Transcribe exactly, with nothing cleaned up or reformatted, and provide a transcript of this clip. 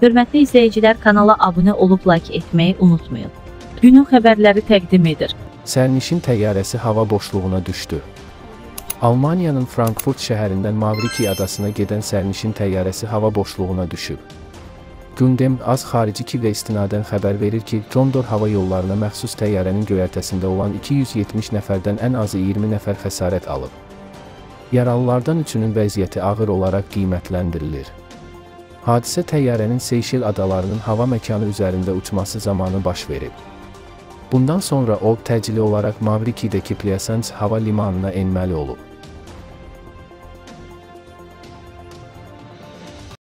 Hörmətli izləyicilər, kanala abunə olub like etməyi unutmayın. Günün xəbərləri təqdim edir. Sərnişin təyyarəsi hava boşluğuna düşdü. Almaniyanın Frankfurt şəhərindən Mavriki adasına gedən sərnişin təyyarəsi hava boşluğuna düşüb. Gündem az xarici ki və istinadən xəbər verir ki, Condor hava yollarına məxsus təyyarənin göyərtəsində olan iki yüz yetmiş nəfərdən ən azı iyirmi nəfər xəsarət alıb. Yaralılardan üçünün vəziyyəti ağır olaraq qiymətləndirilir. Hadisə təyyarənin Seyşel adalarının hava məkanı üzərində uçması zamanı baş verib. Bundan sonra o, təcili olaraq Mavrikidəki Plaisance hava limanına enməli olub.